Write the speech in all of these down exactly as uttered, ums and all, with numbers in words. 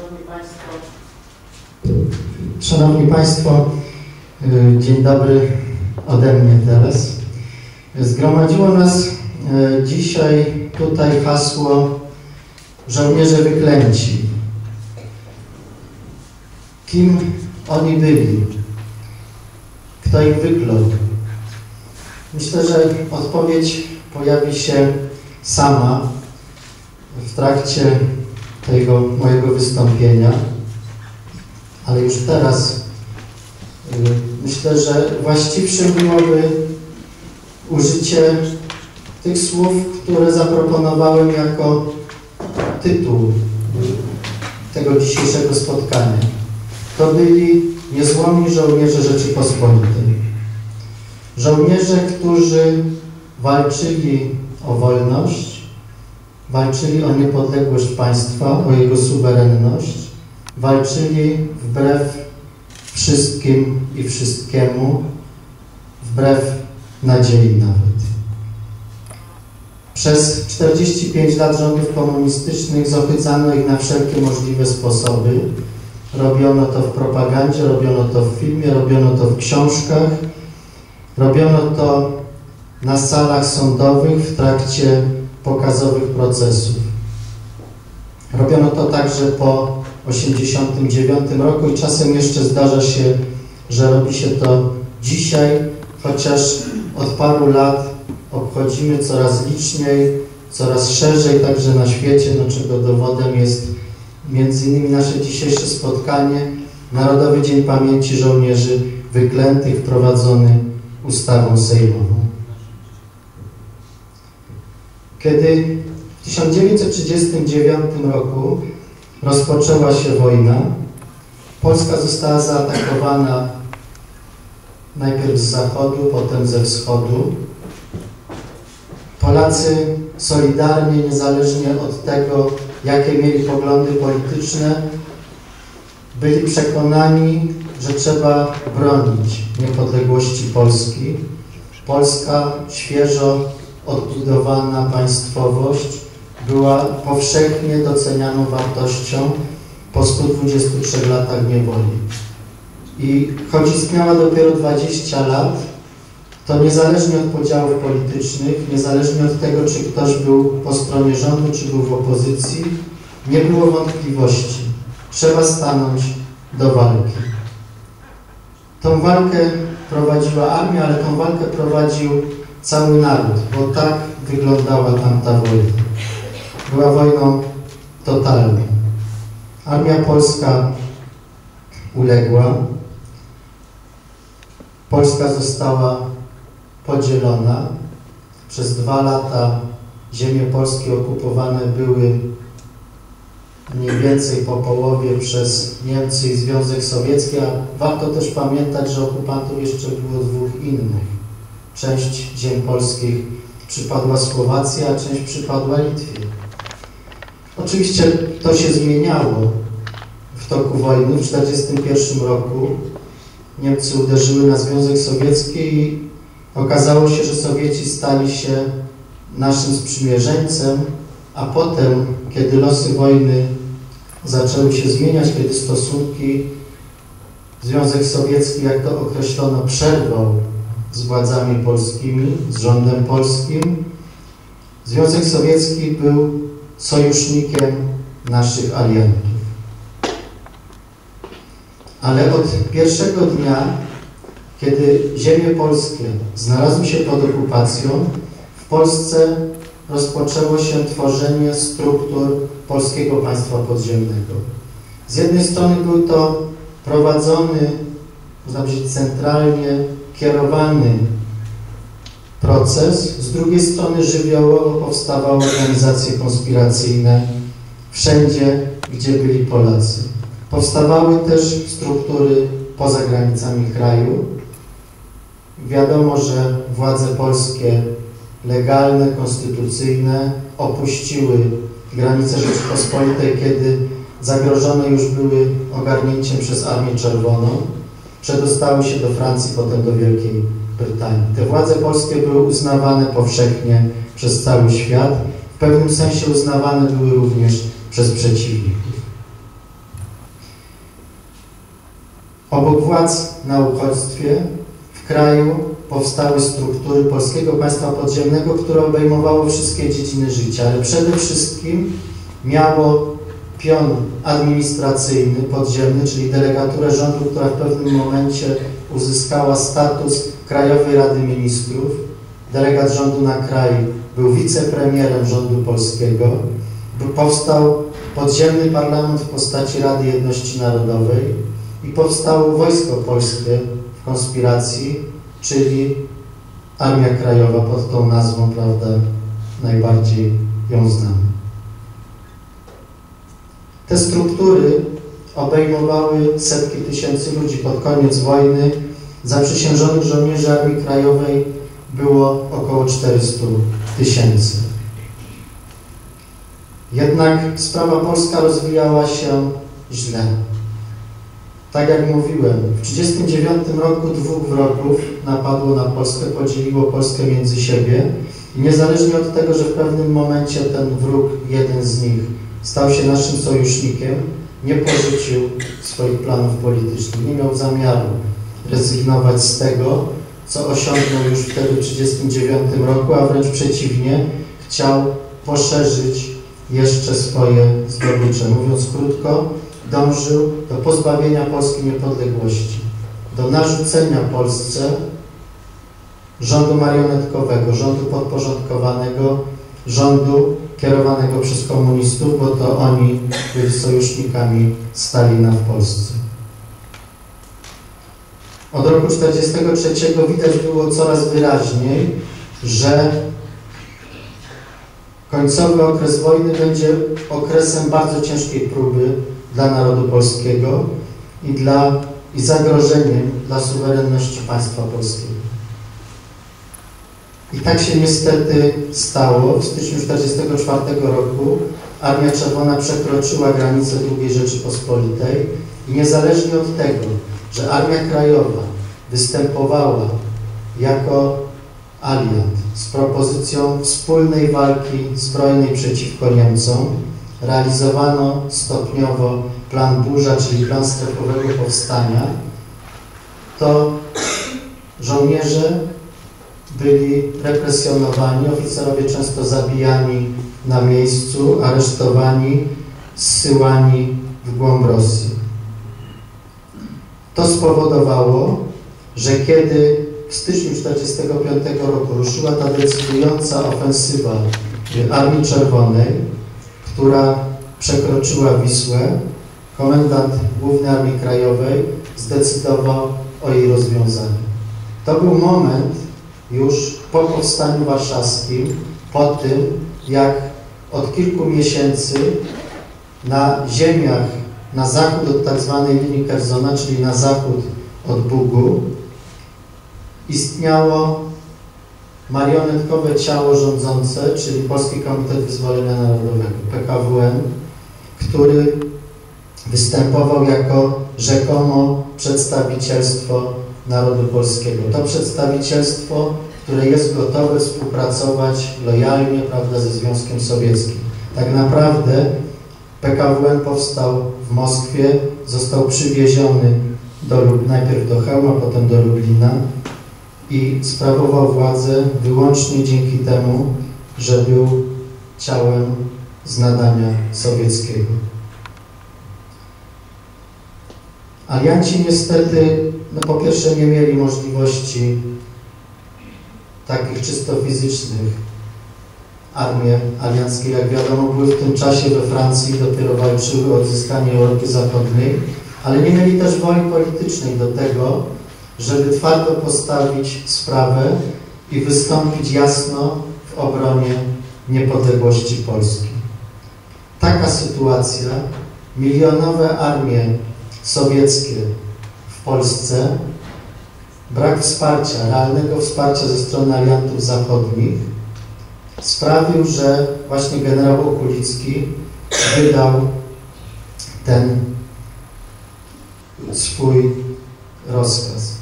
Szanowni Państwo, Szanowni Państwo, dzień dobry ode mnie teraz. Zgromadziło nas dzisiaj tutaj hasło żołnierze wyklęci. Kim oni byli? Kto ich wyklął? Myślę, że odpowiedź pojawi się sama w trakcie tego mojego wystąpienia, ale już teraz myślę, że właściwszym byłoby użycie tych słów, które zaproponowałem jako tytuł tego dzisiejszego spotkania. To byli niezłomni żołnierze Rzeczypospolitej. Żołnierze, którzy walczyli o wolność, walczyli o niepodległość państwa, o jego suwerenność, walczyli wbrew wszystkim i wszystkiemu, wbrew nadziei nawet. Przez czterdzieści pięć lat rządów komunistycznych zohydzano ich na wszelkie możliwe sposoby. Robiono to w propagandzie, robiono to w filmie, robiono to w książkach, robiono to na salach sądowych w trakcie pokazowych procesów. Robiono to także po osiemdziesiątym dziewiątym roku i czasem jeszcze zdarza się, że robi się to dzisiaj, chociaż od paru lat obchodzimy coraz liczniej, coraz szerzej, także na świecie, no czego dowodem jest między innymi nasze dzisiejsze spotkanie, Narodowy Dzień Pamięci Żołnierzy Wyklętych, wprowadzony ustawą sejmową. Kiedy w tysiąc dziewięćset trzydziestym dziewiątym roku rozpoczęła się wojna, Polska została zaatakowana najpierw z zachodu, potem ze wschodu. Polacy solidarnie, niezależnie od tego, jakie mieli poglądy polityczne, byli przekonani, że trzeba bronić niepodległości Polski. Polska, świeżo odbudowana państwowość, była powszechnie docenianą wartością po stu dwudziestu trzech latach niewoli. I choć istniała dopiero dwadzieścia lat, to niezależnie od podziałów politycznych, niezależnie od tego, czy ktoś był po stronie rządu, czy był w opozycji, nie było wątpliwości. Trzeba stanąć do walki. Tą walkę prowadziła armia, ale tą walkę prowadził cały naród, bo tak wyglądała tamta wojna. Była wojną totalną. Armia polska uległa. Polska została podzielona. Przez dwa lata ziemie polskie okupowane były mniej więcej po połowie przez Niemcy i Związek Sowiecki, a warto też pamiętać, że okupantów jeszcze było dwóch innych. Część ziem polskich przypadła Słowacji, a część przypadła Litwie. Oczywiście to się zmieniało w toku wojny. W tysiąc dziewięćset czterdziestym pierwszym roku Niemcy uderzyły na Związek Sowiecki i okazało się, że Sowieci stali się naszym sprzymierzeńcem, a potem, kiedy losy wojny zaczęły się zmieniać, kiedy stosunki Związek Sowiecki, jak to określono, przerwał z władzami polskimi, z rządem polskim, Związek Sowiecki był sojusznikiem naszych aliantów. Ale od pierwszego dnia, kiedy ziemie polskie znalazły się pod okupacją, w Polsce rozpoczęło się tworzenie struktur Polskiego Państwa Podziemnego. Z jednej strony był to prowadzony, można powiedzieć, centralnie kierowany proces, z drugiej strony żywiołowo powstawały organizacje konspiracyjne wszędzie, gdzie byli Polacy. Powstawały też struktury poza granicami kraju. Wiadomo, że władze polskie legalne, konstytucyjne opuściły granice Rzeczypospolitej, kiedy zagrożone już były ogarnięciem przez Armię Czerwoną. Przedostały się do Francji, potem do Wielkiej Brytanii. Te władze polskie były uznawane powszechnie przez cały świat. W pewnym sensie uznawane były również przez przeciwników. Obok władz na uchodźstwie w kraju powstały struktury Polskiego Państwa Podziemnego, które obejmowało wszystkie dziedziny życia, ale przede wszystkim miało pion administracyjny, podziemny, czyli delegaturę rządu, która w pewnym momencie uzyskała status Krajowej Rady Ministrów. Delegat rządu na kraj był wicepremierem rządu polskiego. Powstał podziemny parlament w postaci Rady Jedności Narodowej i powstało Wojsko Polskie w konspiracji, czyli Armia Krajowa, pod tą nazwą, prawda, najbardziej ją znamy. Te struktury obejmowały setki tysięcy ludzi. Pod koniec wojny zaprzysiężonych żołnierzy Armii Krajowej było około czterystu tysięcy. Jednak sprawa polska rozwijała się źle. Tak jak mówiłem, w tysiąc dziewięćset trzydziestym dziewiątym roku dwóch wrogów napadło na Polskę, podzieliło Polskę między siebie i niezależnie od tego, że w pewnym momencie ten wróg, jeden z nich, stał się naszym sojusznikiem, nie porzucił swoich planów politycznych, nie miał zamiaru rezygnować z tego, co osiągnął już wtedy w tysiąc dziewięćset trzydziestym dziewiątym roku, a wręcz przeciwnie, chciał poszerzyć jeszcze swoje zdobycze. Mówiąc krótko, dążył do pozbawienia Polski niepodległości, do narzucenia Polsce rządu marionetkowego, rządu podporządkowanego, rządu kierowanego przez komunistów, bo to oni byli sojusznikami Stalina w Polsce. Od roku tysiąc dziewięćset czterdziestego trzeciego widać było coraz wyraźniej, że końcowy okres wojny będzie okresem bardzo ciężkiej próby dla narodu polskiego i, dla, i zagrożeniem dla suwerenności państwa polskiego. I tak się niestety stało. W styczniu tysiąc dziewięćset czterdziestego czwartego roku Armia Czerwona przekroczyła granicę drugiej Rzeczypospolitej i niezależnie od tego, że Armia Krajowa występowała jako aliant z propozycją wspólnej walki zbrojnej przeciwko Niemcom, realizowano stopniowo plan Burza, czyli plan strefowego powstania, to żołnierze byli represjonowani, oficerowie często zabijani na miejscu, aresztowani, zsyłani w głąb Rosji. To spowodowało, że kiedy w styczniu tysiąc dziewięćset czterdziestego piątego roku ruszyła ta decydująca ofensywa Armii Czerwonej, która przekroczyła Wisłę, komendant Główny Armii Krajowej zdecydował o jej rozwiązaniu. To był moment już po powstaniu warszawskim, po tym, jak od kilku miesięcy na ziemiach na zachód od tak zwanej linii Kersona, czyli na zachód od Bugu, istniało marionetkowe ciało rządzące, czyli Polski Komitet Wyzwolenia Narodowego, P K W N, który występował jako rzekomo przedstawicielstwo narodu polskiego. To przedstawicielstwo, które jest gotowe współpracować lojalnie, prawda, ze Związkiem Sowieckim. Tak naprawdę P K W N powstał w Moskwie, został przywieziony do, najpierw do Chełma, potem do Lublina i sprawował władzę wyłącznie dzięki temu, że był ciałem z nadania sowieckiego. Alianci niestety, no po pierwsze, nie mieli możliwości takich czysto fizycznych. Armie alianckie, jak wiadomo, były w tym czasie we Francji, dopiero walczyły o odzyskanie Europy Zachodniej, ale nie mieli też woli politycznej do tego, żeby twardo postawić sprawę i wystąpić jasno w obronie niepodległości Polski. Taka sytuacja, milionowe armie sowieckie w Polsce, brak wsparcia, realnego wsparcia ze strony aliantów zachodnich sprawił, że właśnie generał Okulicki wydał ten swój rozkaz.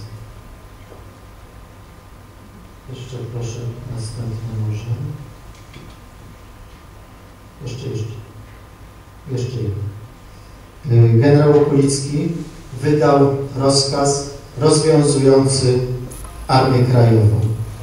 Jeszcze proszę, następny może. Jeszcze, jeszcze. Jeszcze jeden. Generał Okulicki wydał rozkaz rozwiązujący Armię Krajową.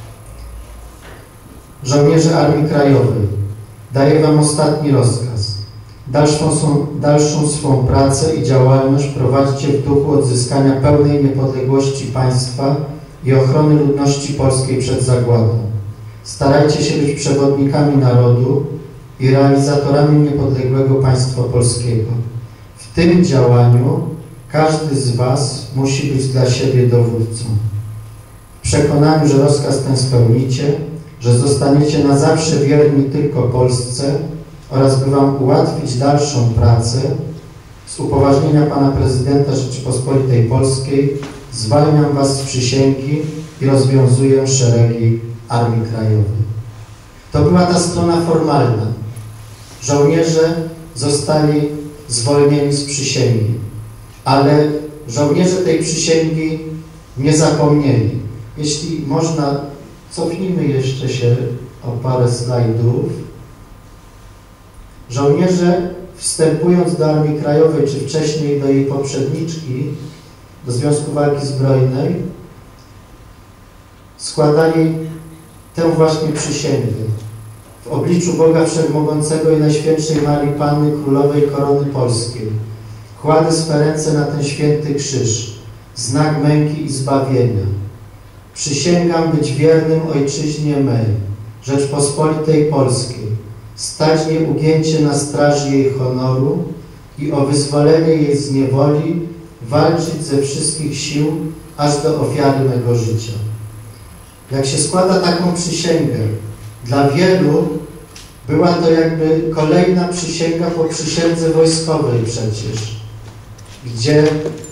Żołnierze Armii Krajowej, daję wam ostatni rozkaz. Dalszą, są, dalszą swą pracę i działalność prowadźcie w duchu odzyskania pełnej niepodległości państwa i ochrony ludności polskiej przed zagładą. Starajcie się być przewodnikami narodu i realizatorami niepodległego państwa polskiego. W tym działaniu każdy z was musi być dla siebie dowódcą. W przekonaniu, że rozkaz ten spełnicie, że zostaniecie na zawsze wierni tylko Polsce oraz by wam ułatwić dalszą pracę, z upoważnienia pana prezydenta Rzeczypospolitej Polskiej zwalniam was z przysięgi i rozwiązuję szeregi Armii Krajowej. To była ta strona formalna. Żołnierze zostali zwolnieni z przysięgi, ale żołnierze tej przysięgi nie zapomnieli. Jeśli można, cofnijmy jeszcze się o parę slajdów. Żołnierze, wstępując do Armii Krajowej, czy wcześniej do jej poprzedniczki, do Związku Walki Zbrojnej, składali tę właśnie przysięgę. W obliczu Boga Wszechmogącego i Najświętszej Marii Panny Królowej Korony Polskiej kładę swe ręce na ten święty krzyż, znak męki i zbawienia. Przysięgam być wiernym Ojczyźnie mej, Rzeczpospolitej Polskiej, stać nieugięcie na straży jej honoru i o wyzwolenie jej z niewoli walczyć ze wszystkich sił, aż do ofiary mego życia. Jak się składa taką przysięgę, dla wielu była to jakby kolejna przysięga po przysiędze wojskowej przecież, gdzie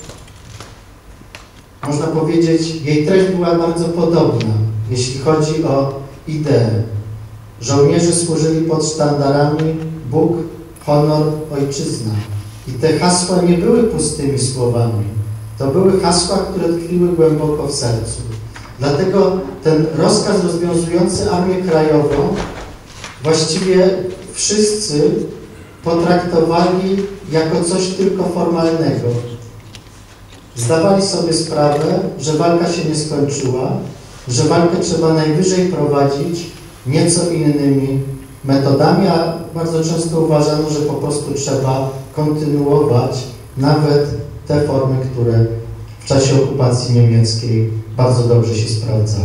można powiedzieć, jej treść była bardzo podobna, jeśli chodzi o ideę. Żołnierze służyli pod sztandarami Bóg, honor, ojczyzna. I te hasła nie były pustymi słowami. To były hasła, które tkwiły głęboko w sercu. Dlatego ten rozkaz rozwiązujący Armię Krajową właściwie wszyscy potraktowali jako coś tylko formalnego. Zdawali sobie sprawę, że walka się nie skończyła, że walkę trzeba najwyżej prowadzić nieco innymi metodami, a bardzo często uważano, że po prostu trzeba kontynuować nawet te formy, które w czasie okupacji niemieckiej bardzo dobrze się sprawdzały.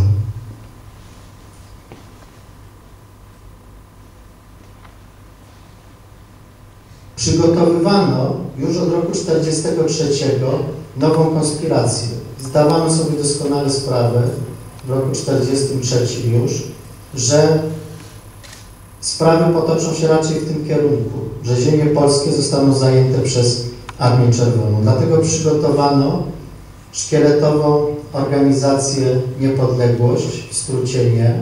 Przygotowywano już od roku tysiąc dziewięćset czterdziestego trzeciego nową konspirację. Zdawano sobie doskonale sprawę w roku tysiąc dziewięćset czterdziestym trzecim już, że sprawy potoczą się raczej w tym kierunku, że ziemie polskie zostaną zajęte przez Armię Czerwoną. Dlatego przygotowano szkieletową organizację Niepodległość, w skrócie nie,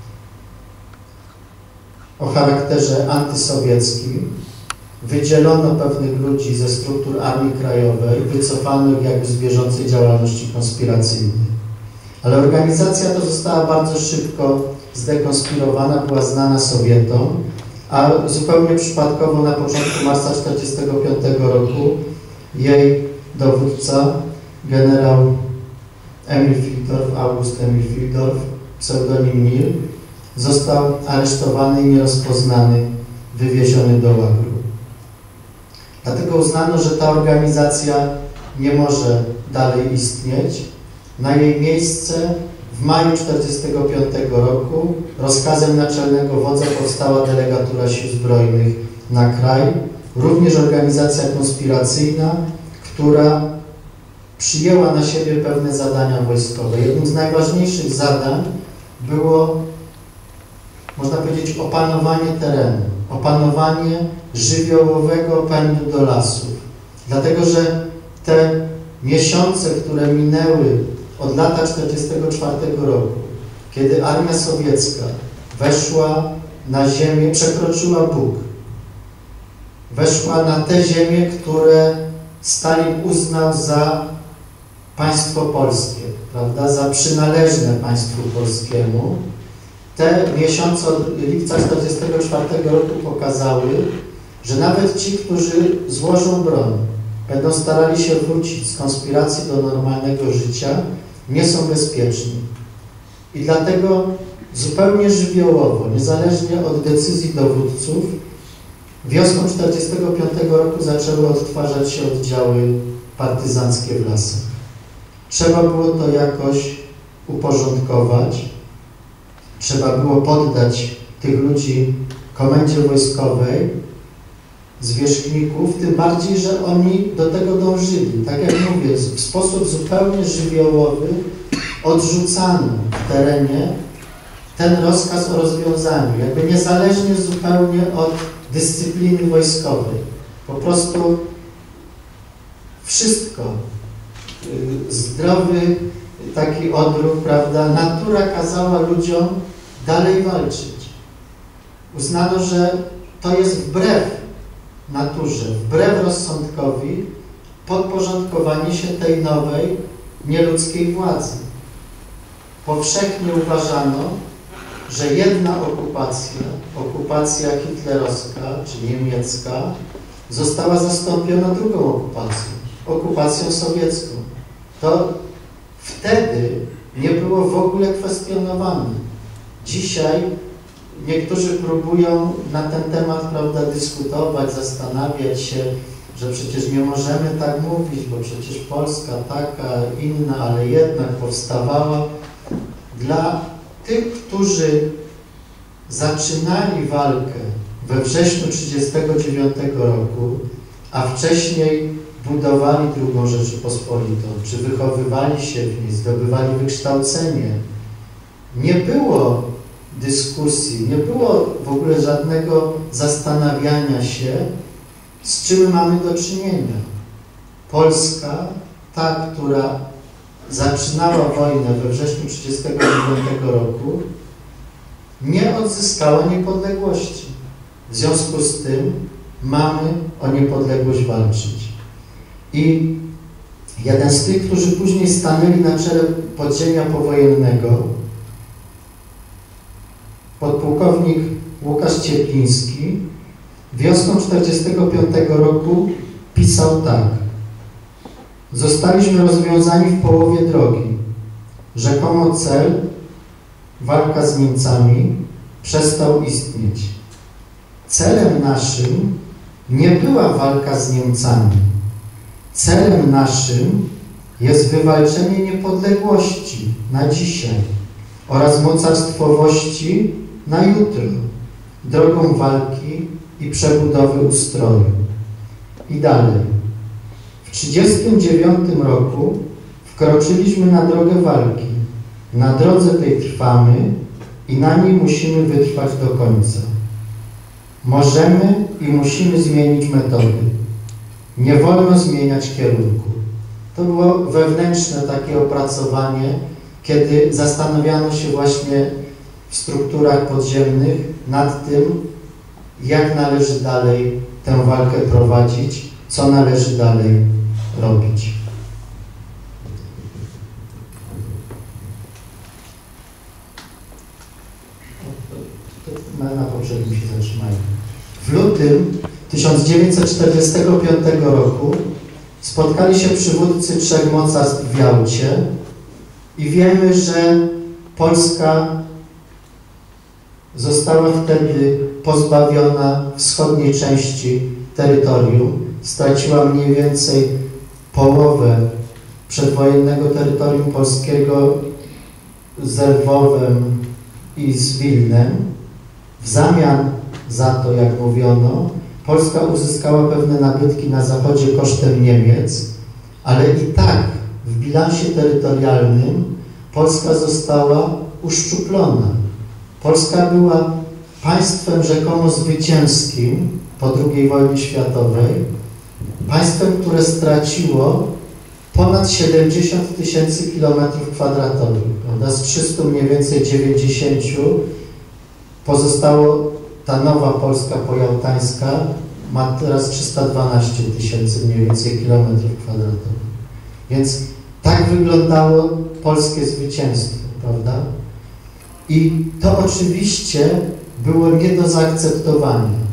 o charakterze antysowieckim. Wydzielono pewnych ludzi ze struktur Armii Krajowej, wycofano ich jakby z bieżącej działalności konspiracyjnej. Ale organizacja ta została bardzo szybko zdekonspirowana, była znana Sowietom, a zupełnie przypadkowo na początku marca tysiąc dziewięćset czterdziestego piątego roku jej dowódca, generał Emil Fildorf, August Emil Fildorf, pseudonim Nil, został aresztowany i nierozpoznany, wywieziony do łagru. Dlatego uznano, że ta organizacja nie może dalej istnieć. Na jej miejsce w maju tysiąc dziewięćset czterdziestego piątego roku rozkazem naczelnego wodza powstała delegatura Sił Zbrojnych na kraj, również organizacja konspiracyjna, która przyjęła na siebie pewne zadania wojskowe. Jednym z najważniejszych zadań było, można powiedzieć, opanowanie terenu, opanowanie żywiołowego pędu do lasów. Dlatego, że te miesiące, które minęły od lata tysiąc dziewięćset czterdziestego czwartego roku, kiedy armia sowiecka weszła na ziemię, przekroczyła Bóg, weszła na te ziemie, które Stalin uznał za państwo polskie, prawda, za przynależne państwu polskiemu. Te miesiące od lipca tysiąc dziewięćset czterdziestego czwartego roku pokazały, że nawet ci, którzy złożą broń, będą starali się wrócić z konspiracji do normalnego życia, nie są bezpieczni. I dlatego zupełnie żywiołowo, niezależnie od decyzji dowódców, wiosną tysiąc dziewięćset czterdziestego piątego roku zaczęły odtwarzać się oddziały partyzanckie w lasach. Trzeba było to jakoś uporządkować, trzeba było poddać tych ludzi komendzie wojskowej, zwierzchników, tym bardziej, że oni do tego dążyli. Tak jak mówię, w sposób zupełnie żywiołowy odrzucano w terenie ten rozkaz o rozwiązaniu, jakby niezależnie zupełnie od dyscypliny wojskowej. Po prostu wszystko, zdrowy taki odruch, prawda, natura kazała ludziom dalej walczyć. Uznano, że to jest wbrew naturze, wbrew rozsądkowi podporządkowanie się tej nowej, nieludzkiej władzy. Powszechnie uważano, że jedna okupacja, okupacja hitlerowska czy niemiecka, została zastąpiona drugą okupacją, okupacją sowiecką. To wtedy nie było w ogóle kwestionowane. Dzisiaj niektórzy próbują na ten temat, prawda, dyskutować, zastanawiać się, że przecież nie możemy tak mówić, bo przecież Polska taka, inna, ale jednak powstawała. Dla tych, którzy zaczynali walkę we wrześniu tysiąc dziewięćset trzydziestego dziewiątego roku, a wcześniej budowali drugą Rzeczypospolitą, czy wychowywali się w niej, zdobywali wykształcenie, nie było dyskusji, nie było w ogóle żadnego zastanawiania się, z czym mamy do czynienia. Polska, ta, która zaczynała wojnę we wrześniu tysiąc dziewięćset trzydziestego dziewiątego roku, nie odzyskała niepodległości. W związku z tym mamy o niepodległość walczyć. I jeden z tych, którzy później stanęli na czele podziemia powojennego, podpułkownik Łukasz Ciepliński, wiosną tysiąc dziewięćset czterdziestego piątego roku pisał tak: zostaliśmy rozwiązani w połowie drogi. Rzekomo cel, walka z Niemcami, przestał istnieć. Celem naszym nie była walka z Niemcami. Celem naszym jest wywalczenie niepodległości na dzisiaj oraz mocarstwowości na jutro, drogą walki i przebudowy ustroju. I dalej. W tysiąc dziewięćset trzydziestym dziewiątym roku wkroczyliśmy na drogę walki. Na drodze tej trwamy i na niej musimy wytrwać do końca. Możemy i musimy zmienić metody. Nie wolno zmieniać kierunku. To było wewnętrzne takie opracowanie, kiedy zastanawiano się właśnie w strukturach podziemnych nad tym, jak należy dalej tę walkę prowadzić, co należy dalej robić. Na poprzednim się zatrzymajmy. W lutym tysiąc dziewięćset czterdziestego piątego roku spotkali się przywódcy trzech mocarstw w Jałcie i wiemy, że Polska została wtedy pozbawiona wschodniej części terytorium, straciła mniej więcej połowę przedwojennego terytorium polskiego z Lwowem i z Wilnem. W zamian za to, jak mówiono, Polska uzyskała pewne nabytki na zachodzie kosztem Niemiec, ale i tak w bilansie terytorialnym Polska została uszczuplona. Polska była państwem rzekomo zwycięskim po drugiej wojnie światowej, państwem, które straciło ponad siedemdziesiąt tysięcy kilometrów kwadratowych, prawda? Z trzystu mniej więcej dziewięćdziesięciu pozostało, ta nowa Polska pojałtańska ma teraz trzysta dwanaście tysięcy mniej więcej kilometrów kwadratowych. Więc tak wyglądało polskie zwycięstwo, prawda? I to oczywiście było nie do zaakceptowania.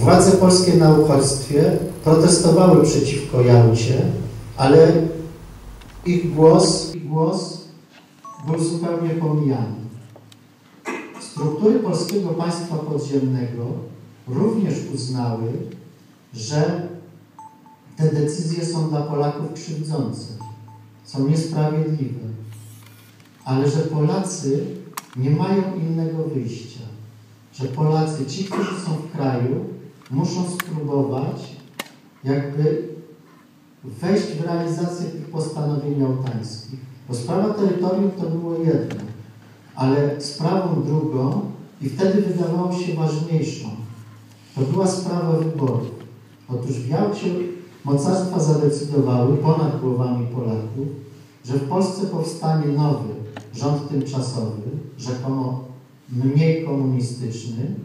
Władze polskie na uchodźstwie protestowały przeciwko Jałcie, ale ich głos, ich głos był zupełnie pomijany. Struktury polskiego państwa podziemnego również uznały, że te decyzje są dla Polaków krzywdzące, są niesprawiedliwe, ale że Polacy nie mają innego wyjścia, że Polacy, ci, którzy są w kraju, muszą spróbować jakby wejść w realizację tych postanowień jałtańskich. Bo sprawa terytorium to było jedno, ale sprawą drugą i wtedy wydawało się ważniejszą, to była sprawa wyborów. Otóż w Jałcie mocarstwa zadecydowały ponad głowami Polaków, że w Polsce powstanie nowy rząd tymczasowy, rzekomo mniej komunistyczny,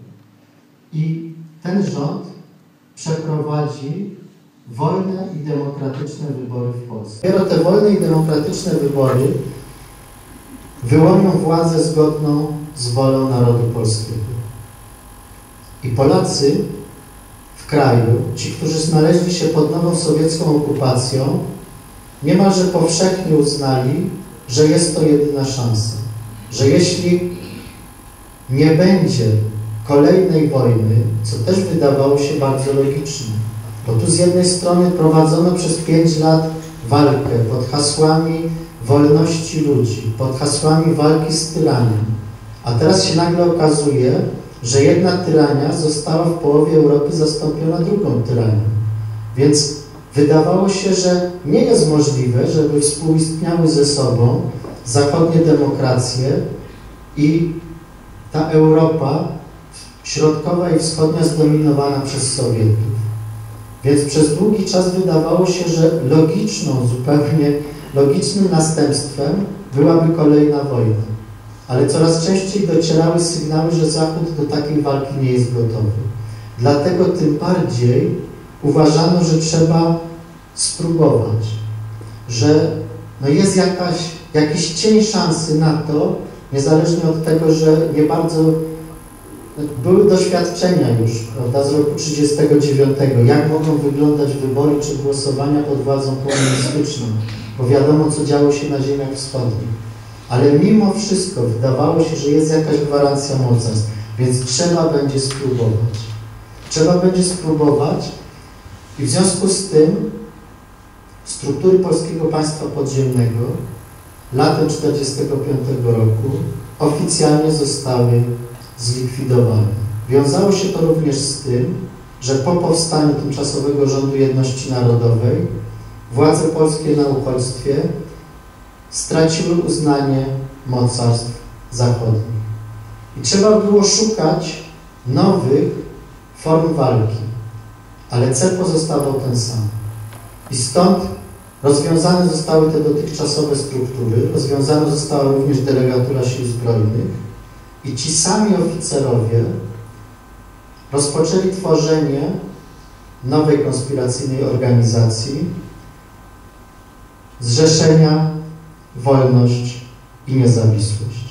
i ten rząd przeprowadzi wolne i demokratyczne wybory w Polsce. Dopiero te wolne i demokratyczne wybory wyłonią władzę zgodną z wolą narodu polskiego. I Polacy w kraju, ci, którzy znaleźli się pod nową sowiecką okupacją, niemalże powszechnie uznali, że jest to jedyna szansa. Że jeśli nie będzie kolejnej wojny, co też wydawało się bardzo logiczne, bo tu z jednej strony prowadzono przez pięć lat walkę pod hasłami wolności ludzi, pod hasłami walki z tyranią, a teraz się nagle okazuje, że jedna tyrania została w połowie Europy zastąpiona drugą tyranią. Więc wydawało się, że nie jest możliwe, żeby współistniały ze sobą zachodnie demokracje i ta Europa środkowa i wschodnia zdominowana przez Sowietów. Więc przez długi czas wydawało się, że logiczną, zupełnie logicznym następstwem byłaby kolejna wojna. Ale coraz częściej docierały sygnały, że Zachód do takiej walki nie jest gotowy. Dlatego tym bardziej uważano, że trzeba spróbować, że no jest jakaś, jakiś cień szansy na to, niezależnie od tego, że nie bardzo były doświadczenia już, prawda, z roku trzydziestego dziewiątego, jak mogą wyglądać wybory czy głosowania pod władzą komunistyczną, bo wiadomo, co działo się na ziemiach wschodnich. Ale mimo wszystko wydawało się, że jest jakaś gwarancja mocarstw, więc trzeba będzie spróbować. Trzeba będzie spróbować i w związku z tym struktury polskiego państwa podziemnego latem tysiąc dziewięćset czterdziestego piątego roku oficjalnie zostały zlikwidowane. Wiązało się to również z tym, że po powstaniu tymczasowego rządu jedności narodowej władze polskie na uchodźstwie straciły uznanie mocarstw zachodnich. I trzeba było szukać nowych form walki, ale cel pozostawał ten sam. I stąd rozwiązane zostały te dotychczasowe struktury, rozwiązana została również delegatura sił zbrojnych i ci sami oficerowie rozpoczęli tworzenie nowej konspiracyjnej organizacji Zrzeszenia Wolność i Niezawisłość.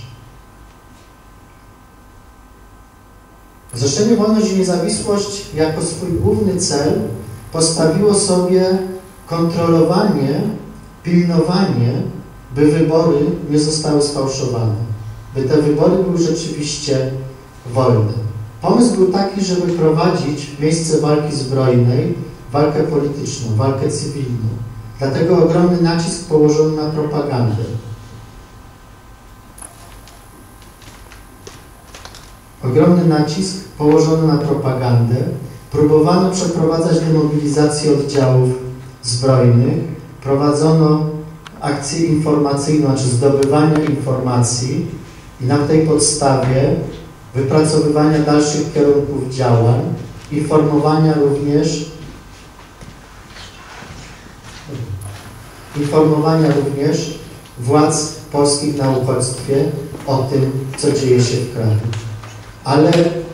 Zrzeszenie Wolność i Niezawisłość jako swój główny cel postawiło sobie kontrolowanie, pilnowanie, by wybory nie zostały sfałszowane, by te wybory były rzeczywiście wolne. Pomysł był taki, żeby prowadzić w miejsce walki zbrojnej walkę polityczną, walkę cywilną. Dlatego ogromny nacisk położono na propagandę. Ogromny nacisk położono na propagandę. Próbowano przeprowadzać demobilizację oddziałów zbrojnych. Prowadzono akcję informacyjną, czy zdobywania informacji i na tej podstawie wypracowywania dalszych kierunków działań, informowania również informowania również władz polskich na uchodźstwie o tym, co dzieje się w kraju. Ale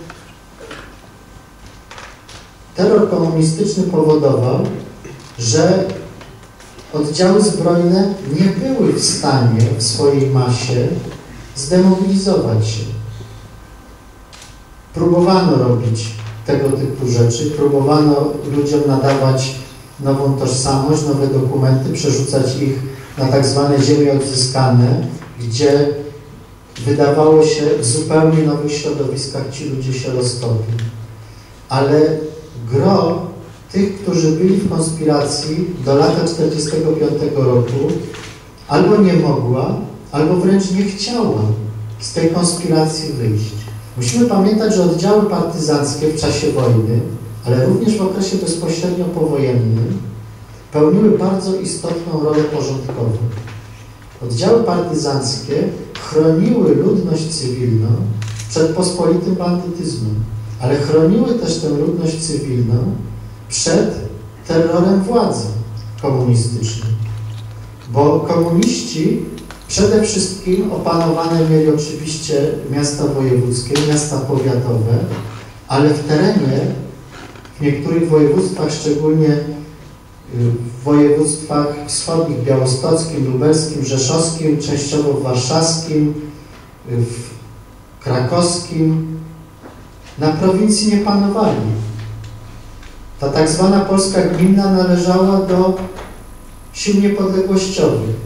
terror komunistyczny powodował, że oddziały zbrojne nie były w stanie w swojej masie zdemobilizować się. Próbowano robić tego typu rzeczy. Próbowano ludziom nadawać nową tożsamość, nowe dokumenty, przerzucać ich na tak zwane ziemie odzyskane, gdzie wydawało się w zupełnie nowych środowiskach ci ludzie się roztopią. Ale gro tych, którzy byli w konspiracji do lata tysiąc dziewięćset czterdziestego piątego roku, albo nie mogła, albo wręcz nie chciała z tej konspiracji wyjść. Musimy pamiętać, że oddziały partyzanckie w czasie wojny, ale również w okresie bezpośrednio powojennym, pełniły bardzo istotną rolę porządkową. Oddziały partyzanckie chroniły ludność cywilną przed pospolitym bandytyzmem, ale chroniły też tę ludność cywilną przed terrorem władzy komunistycznej. Bo komuniści przede wszystkim opanowane mieli oczywiście miasta wojewódzkie, miasta powiatowe, ale w terenie, w niektórych województwach, szczególnie w województwach wschodnich, białostockim, lubelskim, rzeszowskim, częściowo w warszawskim, w krakowskim, na prowincji nie panowali. Ta tak zwana Polska gminna należała do sił niepodległościowych.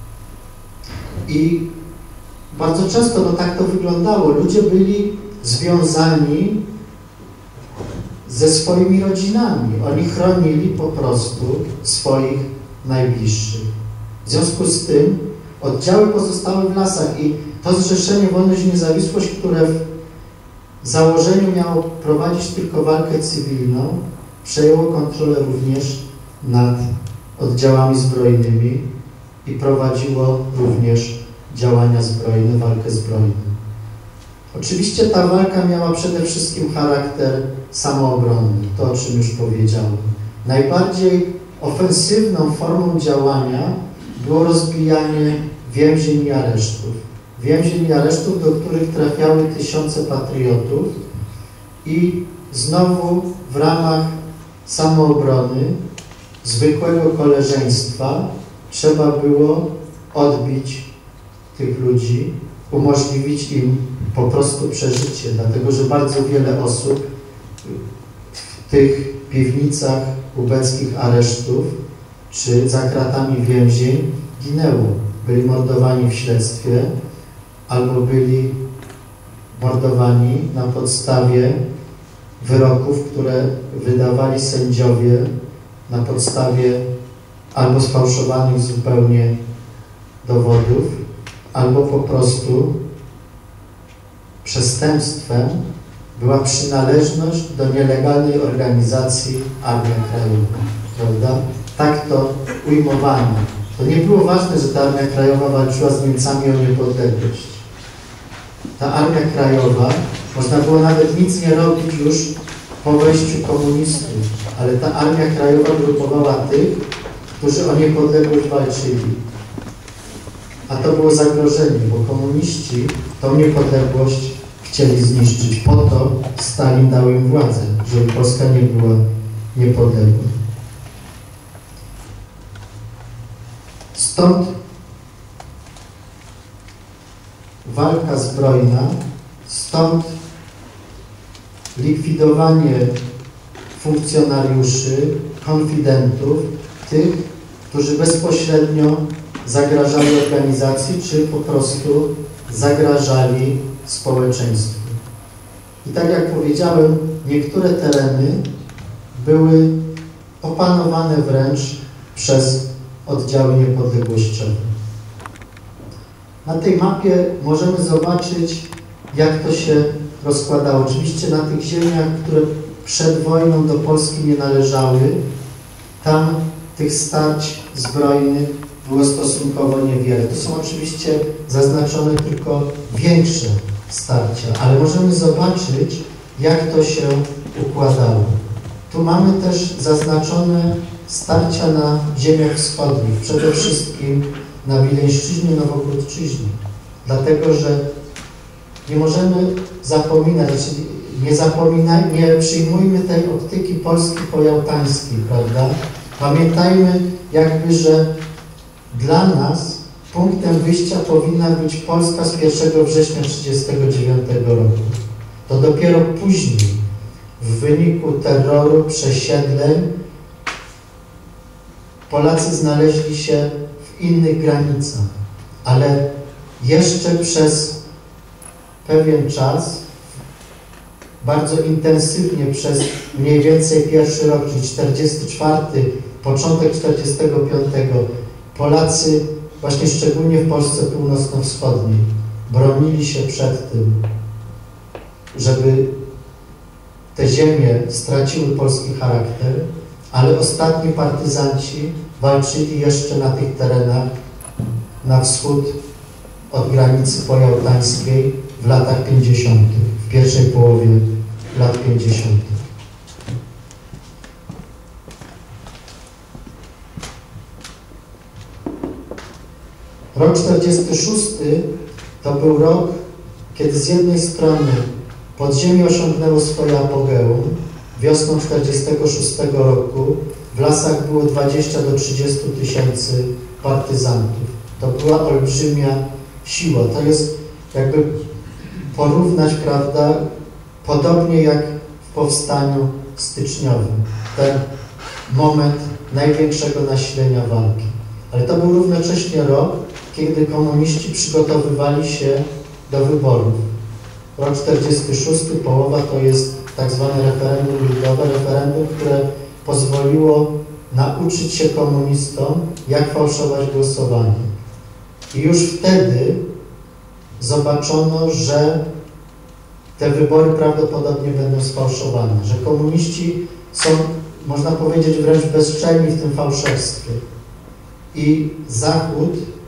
I bardzo często no tak to wyglądało. Ludzie byli związani ze swoimi rodzinami. Oni chronili po prostu swoich najbliższych. W związku z tym oddziały pozostały w lasach i to Zrzeszenie Wolność i Niezawisłość, które w założeniu miało prowadzić tylko walkę cywilną, przejęło kontrolę również nad oddziałami zbrojnymi i prowadziło również działania zbrojne, walkę zbrojną. Oczywiście ta walka miała przede wszystkim charakter samoobronny, to o czym już powiedziałem. Najbardziej ofensywną formą działania było rozbijanie więzień i aresztów. Więzień i aresztów, do których trafiały tysiące patriotów i znowu w ramach samoobrony, zwykłego koleżeństwa trzeba było odbić tych ludzi, umożliwić im po prostu przeżycie, dlatego że bardzo wiele osób w tych piwnicach ubeckich aresztów czy za kratami więzień ginęło. Byli mordowani w śledztwie albo byli mordowani na podstawie wyroków, które wydawali sędziowie na podstawie albo sfałszowanych zupełnie dowodów, albo po prostu przestępstwem była przynależność do nielegalnej organizacji Armia Krajowa, prawda? Tak to ujmowano. To nie było ważne, że ta Armia Krajowa walczyła z Niemcami o niepodległość. Ta Armia Krajowa, można było nawet nic nie robić już po wejściu komunistów, ale ta Armia Krajowa grupowała tych, którzy o niepodległość walczyli. A to było zagrożenie, bo komuniści tą niepodległość chcieli zniszczyć. Po to Stalin dał im władzę, żeby Polska nie była niepodległa. Stąd walka zbrojna, stąd likwidowanie funkcjonariuszy, konfidentów, tych, którzy bezpośrednio zagrażali organizacji, czy po prostu zagrażali społeczeństwu. I tak jak powiedziałem, niektóre tereny były opanowane wręcz przez oddziały niepodległościowe. Na tej mapie możemy zobaczyć, jak to się rozkładało. Oczywiście na tych ziemiach, które przed wojną do Polski nie należały, tam tych starć zbrojnych było stosunkowo niewiele. To są oczywiście zaznaczone tylko większe starcia, ale możemy zobaczyć, jak to się układało. Tu mamy też zaznaczone starcia na ziemiach wschodnich, przede wszystkim na Wileńszczyźnie, Nowogródczyźnie. Dlatego, że nie możemy zapominać, nie zapominaj, nie przyjmujmy tej optyki Polski pojałtańskiej, prawda? Pamiętajmy jakby, że dla nas punktem wyjścia powinna być Polska z pierwszego września tysiąc dziewięćset trzydziestego dziewiątego roku. To dopiero później w wyniku terroru, przesiedleń Polacy znaleźli się w innych granicach, ale jeszcze przez pewien czas, bardzo intensywnie przez mniej więcej pierwszy rok, czyli czterdziesty czwarty, początek czterdziestego piątego, Polacy, właśnie szczególnie w Polsce północno-wschodniej, bronili się przed tym, żeby te ziemie straciły polski charakter, ale ostatni partyzanci walczyli jeszcze na tych terenach na wschód od granicy pojałtańskiej w latach pięćdziesiątych, w pierwszej połowie lat pięćdziesiątych. Rok czterdziesty szósty to był rok, kiedy z jednej strony podziemie osiągnęło swoje apogeum. Wiosną czterdziestego szóstego roku w lasach było dwadzieścia do trzydziestu tysięcy partyzantów. To była olbrzymia siła. To jest jakby porównać, prawda, podobnie jak w powstaniu styczniowym. Ten moment największego nasilenia walki. Ale to był równocześnie rok, kiedy komuniści przygotowywali się do wyborów. Rok czterdziesty szósty, połowa, to jest tak zwane referendum ludowe, referendum, które pozwoliło nauczyć się komunistom, jak fałszować głosowanie. I już wtedy zobaczono, że te wybory prawdopodobnie będą sfałszowane, że komuniści są, można powiedzieć, wręcz bezczelni w tym fałszerstwie. I Zachód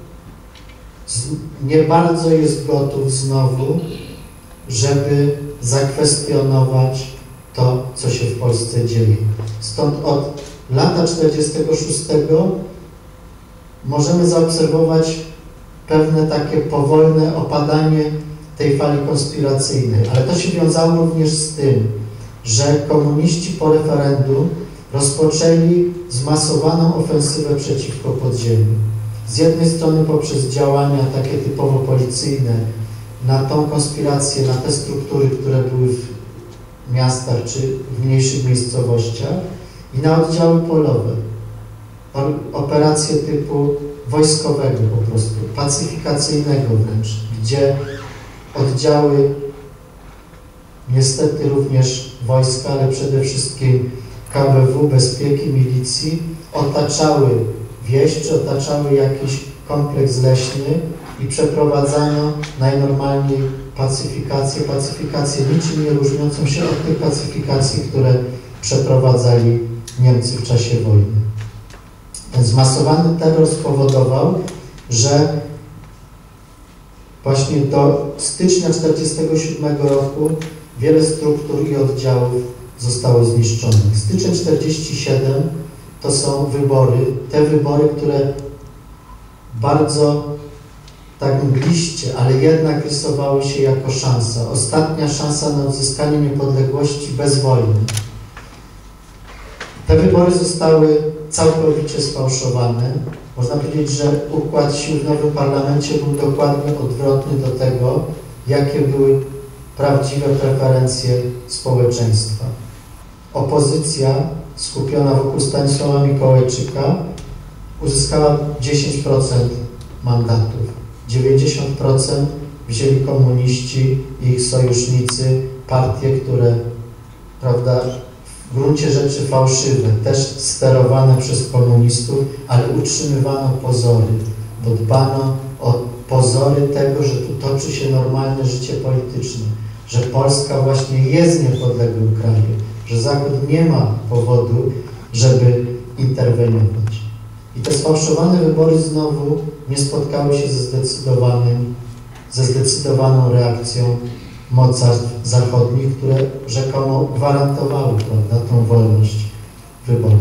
nie bardzo jest gotów znowu, żeby zakwestionować to, co się w Polsce dzieje. Stąd od lata czterdziestego szóstego możemy zaobserwować pewne takie powolne opadanie tej fali konspiracyjnej, ale to się wiązało również z tym, że komuniści po referendum rozpoczęli zmasowaną ofensywę przeciwko podziemiu. Z jednej strony poprzez działania takie typowo policyjne na tą konspirację, na te struktury, które były w miastach czy w mniejszych miejscowościach i na oddziały polowe. Operacje typu wojskowego po prostu, pacyfikacyjnego wręcz, gdzie oddziały, niestety również wojska, ale przede wszystkim K B W, bezpieki, milicji, otaczały wieś, czy otaczały jakiś kompleks leśny i przeprowadzano najnormalniej pacyfikację, pacyfikację niczym nie różniącą się od tych pacyfikacji, które przeprowadzali Niemcy w czasie wojny. Ten zmasowany terror spowodował, że właśnie do stycznia tysiąc dziewięćset czterdziestego siódmego roku wiele struktur i oddziałów zostało zniszczonych. Styczeń tysiąc dziewięćset czterdziesty siódmy to są wybory, te wybory, które bardzo tak mgliście, ale jednak rysowały się jako szansa. Ostatnia szansa na odzyskanie niepodległości bez wojny. Te wybory zostały całkowicie sfałszowane. Można powiedzieć, że układ sił w nowym parlamencie był dokładnie odwrotny do tego, jakie były prawdziwe preferencje społeczeństwa. Opozycja skupiona wokół Stanisława Mikołajczyka uzyskała dziesięć procent mandatów. dziewięćdziesiąt procent wzięli komuniści i ich sojusznicy, partie, które, prawda, w gruncie rzeczy fałszywe, też sterowane przez komunistów, ale utrzymywano pozory, bo dbano o pozory tego, że tu toczy się normalne życie polityczne, że Polska właśnie jest niepodległym krajem, że Zachód nie ma powodu, żeby interweniować. I te sfałszowane wybory znowu nie spotkały się ze zdecydowanym, ze zdecydowaną reakcją mocarstw zachodnich, które rzekomo gwarantowały, prawda, tą wolność wyborów.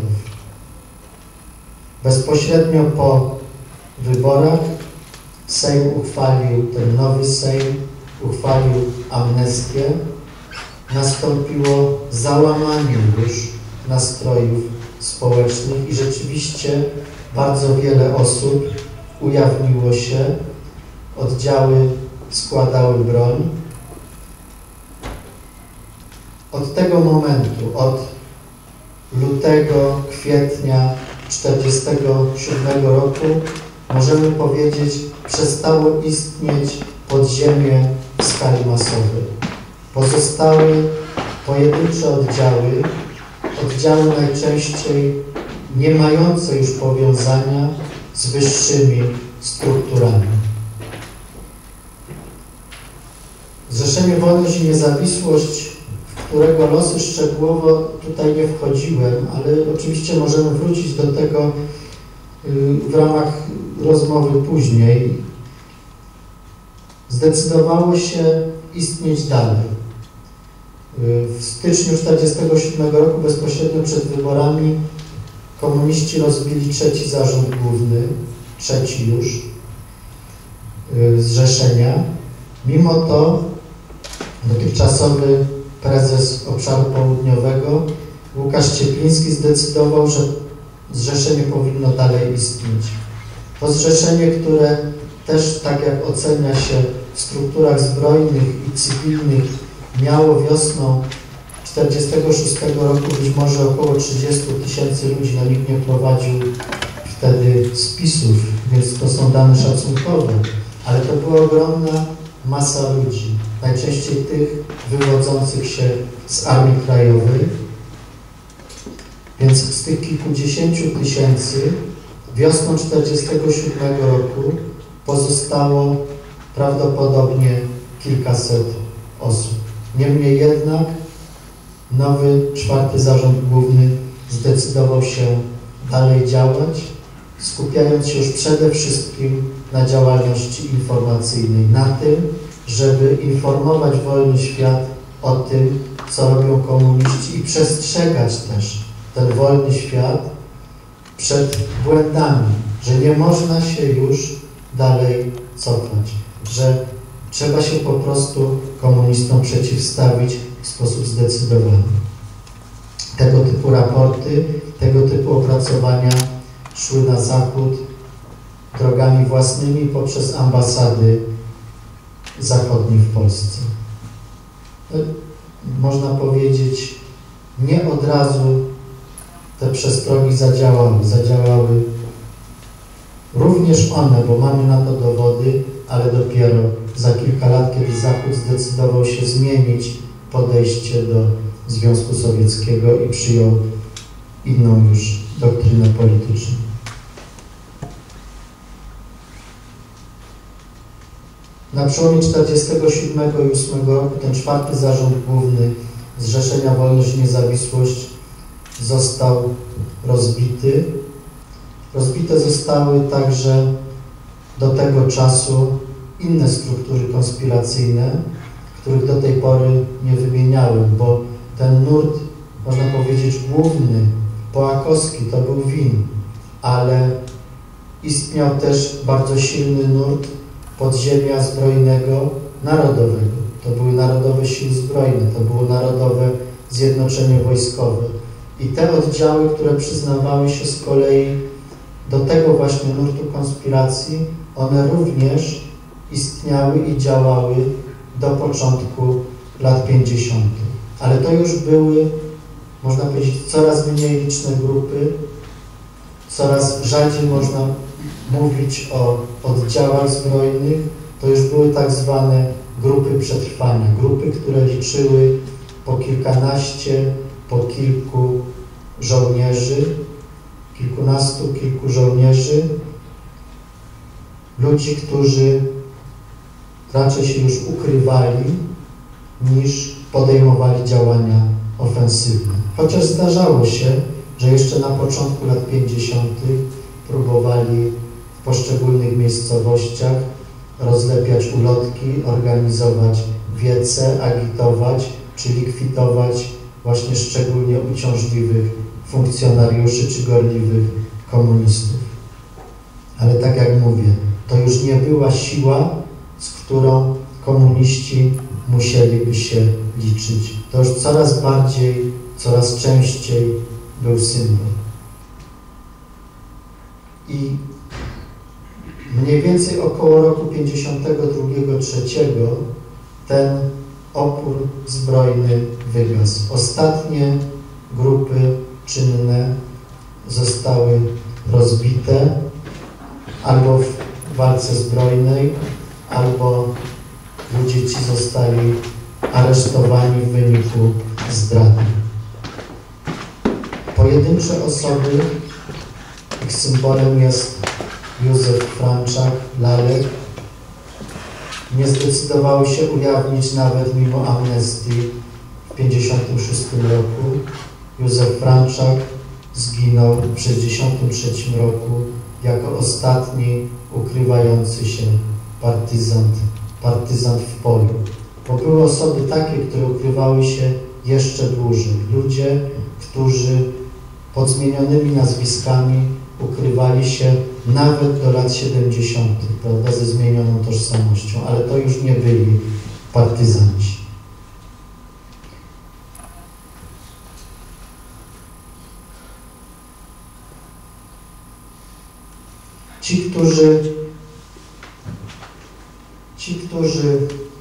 Bezpośrednio po wyborach Sejm uchwalił, ten nowy Sejm uchwalił amnestię. Nastąpiło załamanie już nastrojów społecznych i rzeczywiście bardzo wiele osób ujawniło się, oddziały składały broń Od tego momentu, od lutego, kwietnia tysiąc dziewięćset czterdziestego siódmego roku, możemy powiedzieć, przestało istnieć podziemie w skali masowej. Pozostały pojedyncze oddziały, oddziały najczęściej nie mające już powiązania z wyższymi strukturami. Zrzeszenie Wolność i Niezawisłość, w którego losy szczegółowo tutaj nie wchodziłem, ale oczywiście możemy wrócić do tego w ramach rozmowy później, zdecydowało się istnieć dalej. W styczniu tysiąc dziewięćset czterdziestego siódmego roku, bezpośrednio przed wyborami, komuniści rozbili trzeci zarząd główny, trzeci już, zrzeszenia. Mimo to dotychczasowy prezes Obszaru Południowego, Łukasz Ciepliński, zdecydował, że zrzeszenie powinno dalej istnieć. To zrzeszenie, które też, tak jak ocenia się w strukturach zbrojnych i cywilnych, miało wiosną tysiąc dziewięćset czterdziestego szóstego roku być może około trzydziestu tysięcy ludzi, no nikt nie prowadził wtedy spisów, więc to są dane szacunkowe, ale to była ogromna masa ludzi, najczęściej tych wywodzących się z Armii Krajowej, więc z tych kilkudziesięciu tysięcy wiosną tysiąc dziewięćset czterdziestego siódmego roku pozostało prawdopodobnie kilkaset osób. Niemniej jednak nowy, czwarty zarząd główny zdecydował się dalej działać, skupiając się już przede wszystkim na działalności informacyjnej, na tym, żeby informować wolny świat o tym, co robią komuniści i przestrzegać też ten wolny świat przed błędami, że nie można się już dalej cofać, że trzeba się po prostu komunistom przeciwstawić w sposób zdecydowany. Tego typu raporty, tego typu opracowania szły na zachód drogami własnymi poprzez ambasady zachodnie w Polsce. Można powiedzieć, nie od razu te przestrogi zadziałały. Zadziałały również one, bo mamy na to dowody, ale dopiero za kilka lat, kiedy Zachód zdecydował się zmienić podejście do Związku Sowieckiego i przyjął inną już doktrynę polityczną. Na przełomie tysiąc dziewięćset czterdziestego siódmego i tysiąc dziewięćset ósmego roku ten czwarty zarząd główny Zrzeszenia Wolność i Niezawisłość został rozbity. Rozbite zostały także do tego czasu inne struktury konspiracyjne, których do tej pory nie wymieniałem, bo ten nurt, można powiedzieć, główny, połakowski, to był W I N, ale istniał też bardzo silny nurt podziemia zbrojnego narodowego. To były Narodowe Siły Zbrojne, to było Narodowe Zjednoczenie Wojskowe. I te oddziały, które przyznawały się z kolei do tego właśnie nurtu konspiracji, one również istniały i działały do początku lat pięćdziesiątych. Ale to już były, można powiedzieć, coraz mniej liczne grupy, coraz rzadziej można mówić o oddziałach zbrojnych. To już były tak zwane grupy przetrwania, grupy, które liczyły po kilkanaście, po kilku żołnierzy, kilkunastu, kilku żołnierzy, ludzi, którzy raczej się już ukrywali, niż podejmowali działania ofensywne. Chociaż zdarzało się, że jeszcze na początku lat pięćdziesiątych próbowali w poszczególnych miejscowościach rozlepiać ulotki, organizować wiece, agitować czy likwidować właśnie szczególnie uciążliwych funkcjonariuszy czy gorliwych komunistów. Ale tak jak mówię, to już nie była siła, z którą komuniści musieliby się liczyć. To już coraz bardziej, coraz częściej był symbol. I mniej więcej około roku pięćdziesiątego drugiego trzeciego ten opór zbrojny wygasł. Ostatnie grupy czynne zostały rozbite albo w walce zbrojnej, albo ludzie ci zostali aresztowani w wyniku zdrady. Pojedyncze osoby, ich symbolem jest Józef Franczak, Lalek, nie zdecydowały się ujawnić nawet mimo amnestii w tysiąc dziewięćset pięćdziesiątym szóstym roku. Józef Franczak zginął w tysiąc dziewięćset sześćdziesiątym trzecim roku jako ostatni ukrywający się partyzant, partyzant w polu. Bo były osoby takie, które ukrywały się jeszcze dłużej. Ludzie, którzy pod zmienionymi nazwiskami ukrywali się nawet do lat siedemdziesiątych, prawda, ze zmienioną tożsamością, ale to już nie byli partyzanci. Ci, którzy ci, którzy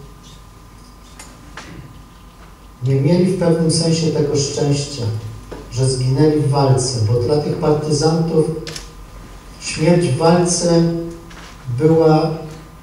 nie mieli w pewnym sensie tego szczęścia, że zginęli w walce, bo dla tych partyzantów śmierć w walce była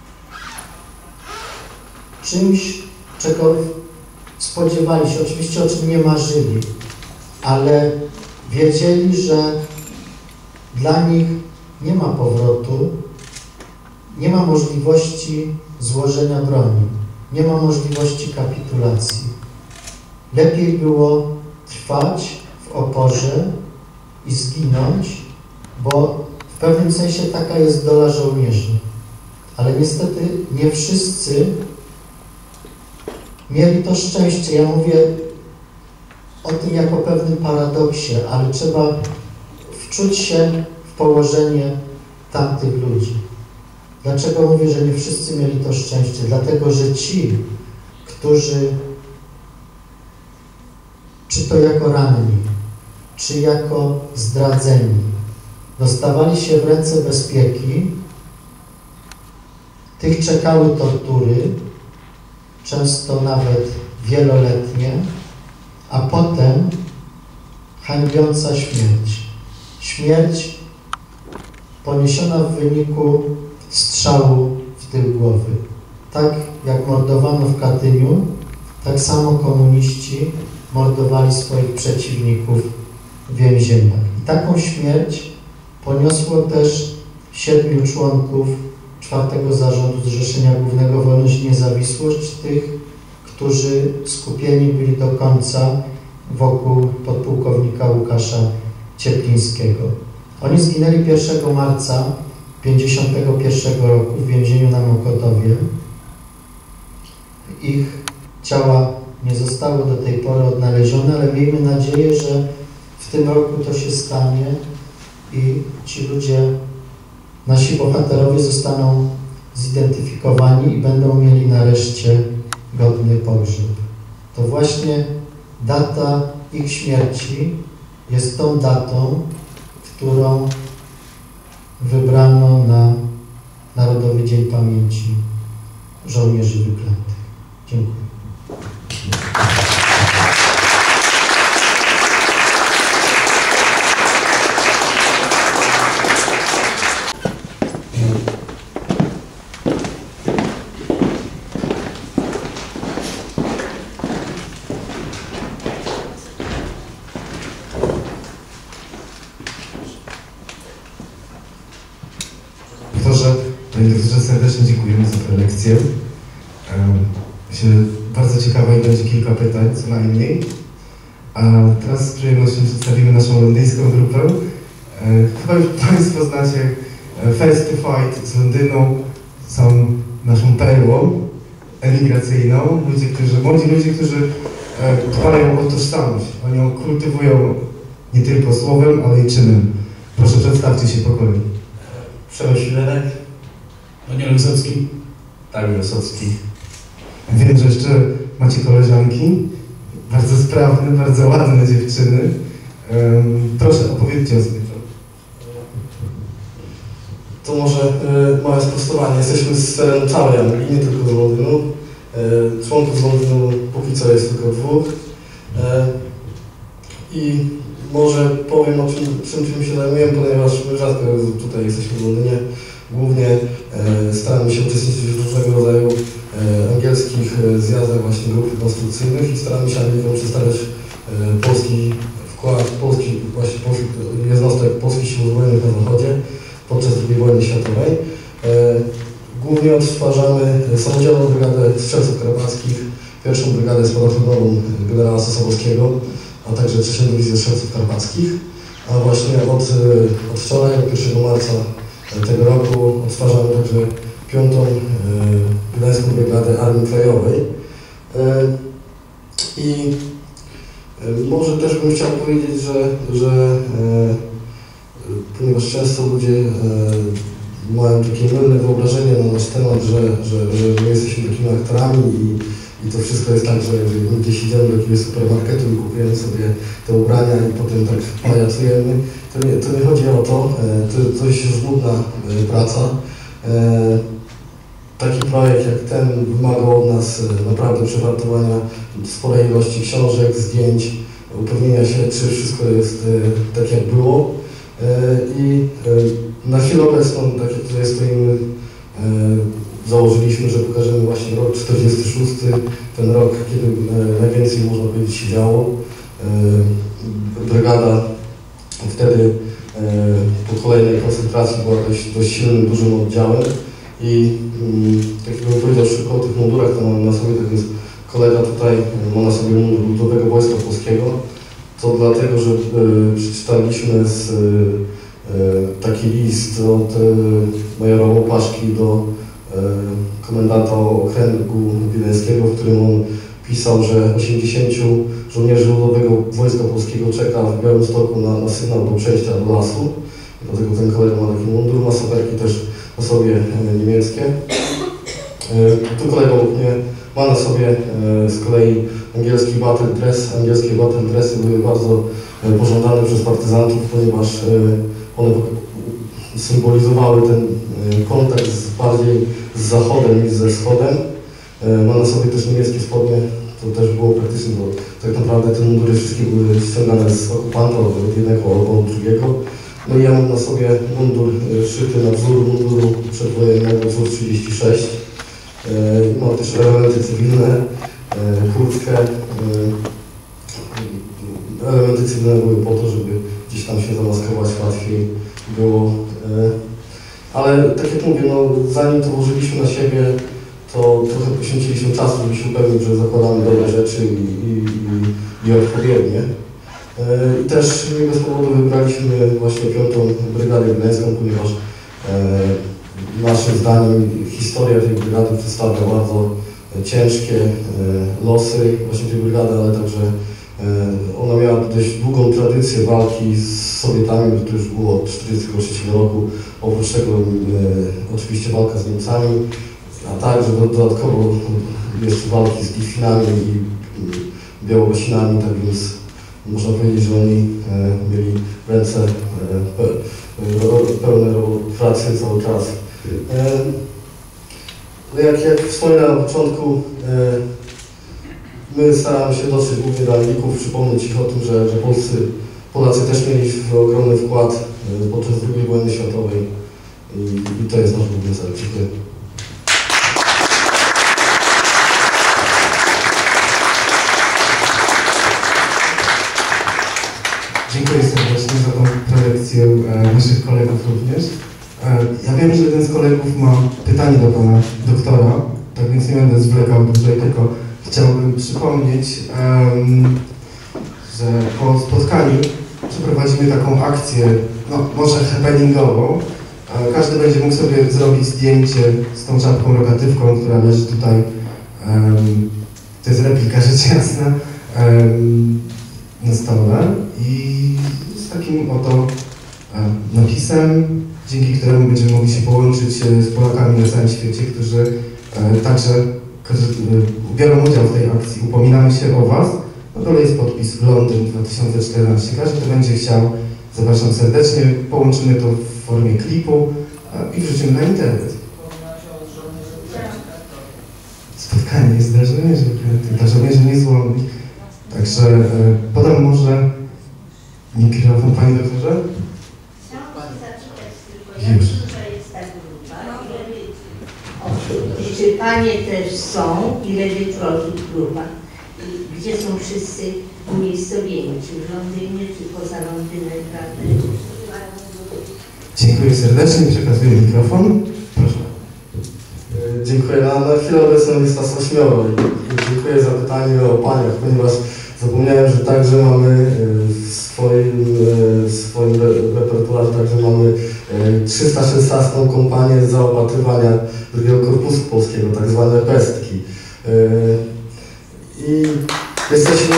czymś, czego spodziewali się, oczywiście o czym nie marzyli, ale wiedzieli, że dla nich nie ma powrotu, nie ma możliwości złożenia broni, nie ma możliwości kapitulacji. Lepiej było trwać w oporze i zginąć, bo w pewnym sensie taka jest dola żołnierzy. Ale niestety nie wszyscy mieli to szczęście. Ja mówię o tym jako pewnym paradoksie, ale trzeba wczuć się w położenie tamtych ludzi. Dlaczego mówię, że nie wszyscy mieli to szczęście? Dlatego, że ci, którzy czy to jako ranni, czy jako zdradzeni, dostawali się w ręce bezpieki, tych czekały tortury, często nawet wieloletnie, a potem hańbiąca śmierć. Śmierć poniesiona w wyniku strzału w tył głowy. Tak jak mordowano w Katyniu, tak samo komuniści mordowali swoich przeciwników w więzieniach. I taką śmierć poniosło też siedmiu członków czwartego zarządu Zrzeszenia Głównego Wolność i Niezawisłość, tych, którzy skupieni byli do końca wokół podpułkownika Łukasza Cieplińskiego. Oni zginęli pierwszego marca tysiąc dziewięćset pięćdziesiątego pierwszego roku w więzieniu na Mokotowie. Ich ciała nie zostały do tej pory odnalezione, ale miejmy nadzieję, że w tym roku to się stanie i ci ludzie, nasi bohaterowie zostaną zidentyfikowani i będą mieli nareszcie godny pogrzeb. To właśnie data ich śmierci jest tą datą, którą wybrano na Narodowy Dzień Pamięci Żołnierzy Wyklętych. Dziękuję. Panie doktorze, serdecznie dziękujemy za tę lekcję. Um, bardzo ciekawa i będzie kilka pytań, co najmniej. A teraz z przyjemnością przedstawimy naszą londyńską grupę. E, chyba już Państwo znacie Face to Fight z Londynu. Są naszą perłą emigracyjną. Ludzie, którzy, młodzi ludzie, którzy e, dbają o tożsamość. Oni ją kultywują nie tylko słowem, ale i czynem. Proszę, przedstawcie się po kolei. Przemysł Świderek. Daniel Wysocki. Tak, Wysocki. Wiem, że jeszcze macie koleżanki. Bardzo sprawne, bardzo ładne dziewczyny. Um, proszę, opowiedzcie o sobie. To może y, małe sprostowanie. Jesteśmy z terenu całej Anglii, nie tylko z Londynu. Y, członków z Londynu póki co jest tylko dwóch. I może powiem o czym, czym, czym się zajmujemy, ponieważ my rzadko tutaj jesteśmy w Londynie. Głównie staramy się uczestniczyć w różnego rodzaju angielskich zjazdach właśnie grup konstrukcyjnych i staramy się Anglikom przedstawiać polski wkład, polski właśnie jednostek polskich sił zbrojnych na Zachodzie podczas drugiej wojny światowej. Głównie odtwarzamy samodzielną brygadę strzelców karpackich, pierwszą brygadę spadochroniową generała Sosabowskiego, a także trzecią dywizję strzelców karpackich. A właśnie od, od wczoraj, od pierwszego marca tego roku odtwarzamy także piątą Gdańską Brygadę Armii Krajowej. I może też bym chciał powiedzieć, że, że ponieważ często ludzie mają takie mylne wyobrażenie na nasz temat, że, że, że my jesteśmy takimi aktorami i, i to wszystko jest tak, że my gdzieś idziemy do jakiegoś supermarketu i kupujemy sobie te ubrania i potem tak pajacujemy. To nie, to nie chodzi o to, to, to jest żmudna praca. Taki projekt jak ten wymagał od nas naprawdę przewartowania sporej ilości książek, zdjęć, upewnienia się, czy wszystko jest tak jak było. I na chwilę obecną, tak jak tutaj stoimy, założyliśmy, że pokażemy właśnie rok czterdziesty szósty, ten rok, kiedy najwięcej, można powiedzieć, się działo. Brygada wtedy po kolejnej koncentracji była dość, dość silnym, dużym oddziałem i tak jak bym powiedział szybko o tych mundurach, to mam na sobie, tak jest kolega tutaj, ma na sobie mundur Ludowego Wojska Polskiego. To dlatego, że przeczytaliśmy z taki list od majora Łopaszki do komendanta okręgu wiedeńskiego, w którym on pisał, że osiemdziesięciu żołnierzy Ludowego Wojska Polskiego czeka w Białymstoku na, na sygnał do przejścia do lasu. Dlatego ten kolega ma taki mundur, ma saperki też na sobie niemieckie. Tu kolega mnie ma na sobie z kolei angielski battle dress. Angielskie battle dressy były bardzo pożądane przez partyzantów, ponieważ one symbolizowały ten kontakt z, bardziej z zachodem niż ze wschodem. Ma na sobie też niemieckie spodnie, to też było praktyczne, bo tak naprawdę te mundury wszystkie były ściągane z okupanta, od jednego albo od drugiego. No i ja mam na sobie mundur szyty na wzór munduru przedwojennego, wzór trzydzieści sześć. Mam też elementy cywilne, kurtkę. Elementy cywilne były po to, żeby gdzieś tam się zamaskować łatwiej było. Ale tak jak mówię, no, zanim to włożyliśmy na siebie, to trochę poświęciliśmy czasu, żeby się upewnić, że zakładamy dobre rzeczy i, i, i, i odpowiednie. I też nie bez powodu wybraliśmy właśnie piątą Brygadę Gdańską, ponieważ naszym zdaniem historia tej brygady przedstawia bardzo ciężkie losy właśnie tej brygady, ale także ona miała dość długą tradycję walki z Sowietami, to już było od tysiąc dziewięćset czterdziestego trzeciego roku, oprócz tego oczywiście walka z Niemcami, a także dodatkowo jeszcze walki z Litwinami i Białorusinami, tak więc można powiedzieć, że oni mieli ręce pełne pracy cały czas. Jak, jak wspominałem na początku, my staramy się dotrzeć głównie do Anglików, przypomnieć ich o tym, że, że Polscy, Polacy też mieli ogromny wkład podczas drugiej wojny światowej i, i to jest nasz główny cel. Dziękuję. Dziękuję serdecznie za tą prelekcję e, naszych kolegów również. E, ja wiem, że jeden z kolegów ma pytanie do pana doktora, tak więc nie będę zwlekał dłużej, tylko chciałbym przypomnieć, um, że po spotkaniu przeprowadzimy taką akcję, no może happeningową. E, każdy będzie mógł sobie zrobić zdjęcie z tą czapką rogatywką, która leży tutaj. Um, to jest replika, rzecz jasna. Um, na stole i z takim oto e, napisem, dzięki któremu będziemy mogli się połączyć z Polakami na całym świecie, którzy e, także którzy, e, biorą udział w tej akcji. Upominamy się o Was. Na dole jest podpis Londyn dwa tysiące czternaście. Każdy, kto będzie chciał, zapraszam serdecznie. Połączymy to w formie klipu e, i wrzucimy na internet. Spotkanie jest dla żołnierzy, dla żołnierzy niezłomnych. Także e, podam może mikrofon Pani doktorze? Chciałam zapytać tylko, jak duża jest ta grupa? Ile czy Panie też są? Ile wieczorów w grupach? Gdzie są wszyscy umiejscowieni? Czy w Londynie, czy poza Londynem, prawda? Dziękuję serdecznie, przekazuję mikrofon. Proszę. Dziękuję. Na, na chwilę obecną jest nas ośmioro i dziękuję za pytanie o paniach, ponieważ zapomniałem, że także mamy w swoim, w swoim repertuarze także mamy trzysta szesnastą kompanię zaopatrywania drugiego Korpusu Polskiego, tak zwane pestki. I jesteśmy...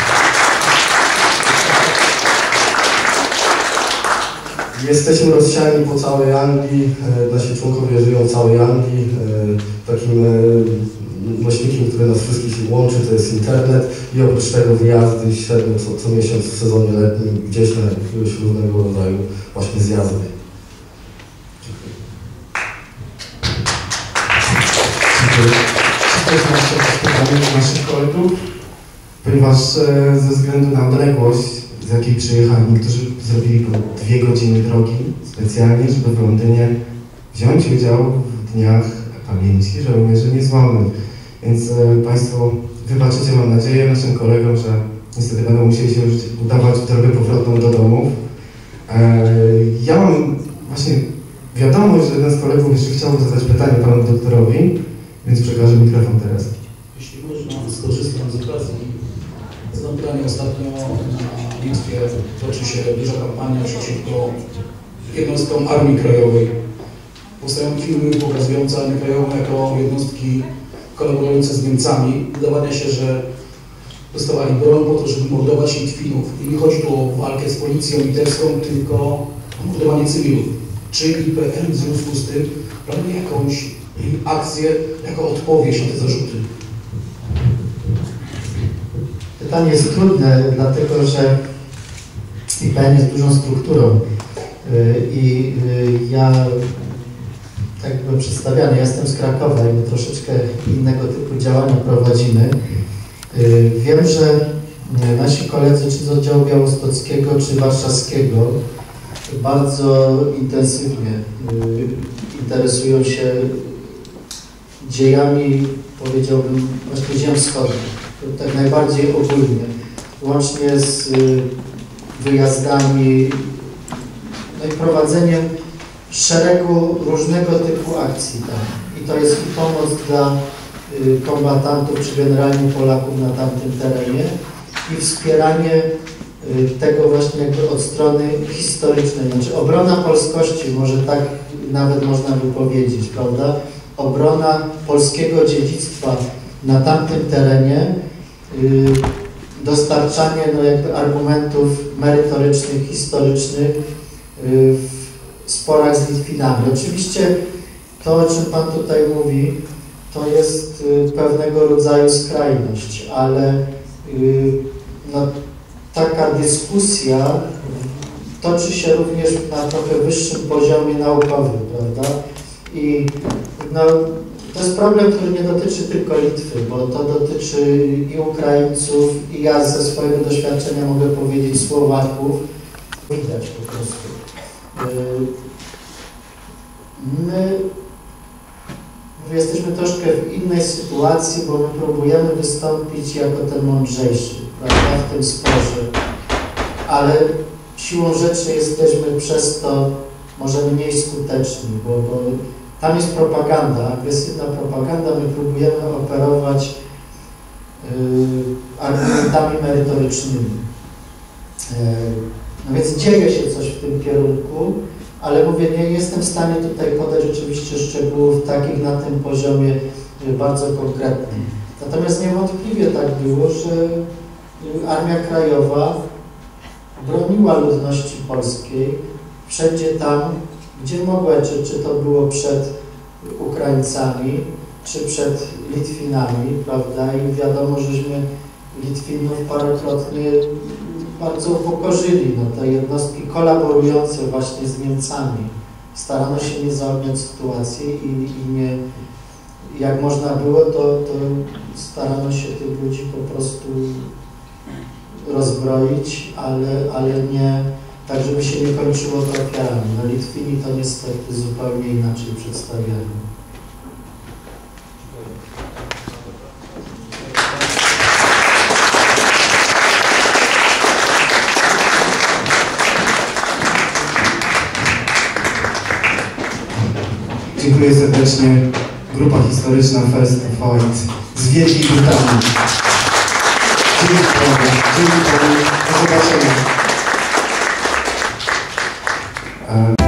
Jesteśmy rozsiani po całej Anglii, nasi członkowie żyją w całej Anglii. Takim nośnikiem, który nas wszystkich łączy, to jest internet i oprócz tego wyjazdy średnio co, co miesiąc w sezonie letnim gdzieś na jakiegoś różnego rodzaju właśnie zjazdy. Dziękuję. Czy ktoś ma jeszcze pytanie do naszych kolegów? Ponieważ e, ze względu na odległość, z jakiej przyjechali, niektórzy zrobili dwie godziny drogi specjalnie, żeby w Londynie wziąć udział w dniach pamięci żołnierzy niezłomnych. Więc e, Państwo wybaczycie, mam nadzieję, naszym kolegom, że niestety będą musieli się już udawać w drogę powrotną do domów. E, ja mam właśnie wiadomość, że jeden z kolegów jeszcze chciałby zadać pytanie panu doktorowi, więc przekażę mikrofon teraz. Jeśli można, skorzystam z okazji. Znam pytanie, ostatnio na Litwie toczy się duża kampania przeciwko jednostkom Armii Krajowej. Powstają filmy pokazujące Armię Krajową jako jednostki kolaborujące z Niemcami. Wydawania się, że dostawali broń po to, żeby mordować Litwinów. I nie chodzi tu o walkę z policją litewską, tylko o mordowanie cywilów. Czy I P N w związku z tym planuje jakąś akcję jako odpowiedź na te zarzuty? Pytanie jest trudne, dlatego że I P N jest dużą strukturą i ja, tak jak byłem przedstawiany, ja jestem z Krakowa i my troszeczkę innego typu działania prowadzimy. Wiem, że nasi koledzy, czy z oddziału białostockiego, czy warszawskiego, bardzo intensywnie interesują się dziejami, powiedziałbym, właśnie ziem wschodnich. Tak najbardziej ogólnie, łącznie z wyjazdami, no i prowadzeniem szeregu różnego typu akcji tam. I to jest i pomoc dla kombatantów, czy generalnie Polaków na tamtym terenie i wspieranie tego właśnie jakby od strony historycznej. Znaczy obrona polskości, może tak nawet można by powiedzieć, prawda? Obrona polskiego dziedzictwa na tamtym terenie, yy, dostarczanie no jakby argumentów merytorycznych, historycznych yy, w sporach z Litwinami. Oczywiście to, o czym Pan tutaj mówi, to jest yy, pewnego rodzaju skrajność, ale yy, no, taka dyskusja toczy się również na trochę wyższym poziomie naukowym, prawda? I no, to jest problem, który nie dotyczy tylko Litwy, bo to dotyczy i Ukraińców, i ja ze swojego doświadczenia mogę powiedzieć Słowaków. Widać po prostu. My jesteśmy troszkę w innej sytuacji, bo my próbujemy wystąpić jako ten mądrzejszy, prawda, w tym sporze, ale siłą rzeczy jesteśmy przez to może mniej skuteczni, bo, bo tam jest propaganda, agresywna propaganda, my próbujemy operować yy, argumentami merytorycznymi. Yy, no więc dzieje się coś w tym kierunku, ale mówię, nie jestem w stanie tutaj podać oczywiście szczegółów takich na tym poziomie yy, bardzo konkretnym. Natomiast niewątpliwie tak było, że Armia Krajowa broniła ludności polskiej wszędzie tam, gdzie mogła, czy, czy to było przed Ukraińcami, czy przed Litwinami, prawda? I wiadomo, żeśmy Litwinów parokrotnie bardzo upokorzyli. No, te jednostki kolaborujące właśnie z Niemcami. Starano się nie zaogniać sytuacji i, i nie, jak można było, to, to starano się tych ludzi po prostu rozbroić, ale, ale nie tak, żeby się nie kończyło to ofiarami. No Litwini to niestety zupełnie inaczej przedstawiają. Dziękuję serdecznie. Grupa historyczna First to Fight z Wielkiej Brytanii. Dziękuję. Dziękuję. Do zobaczenia.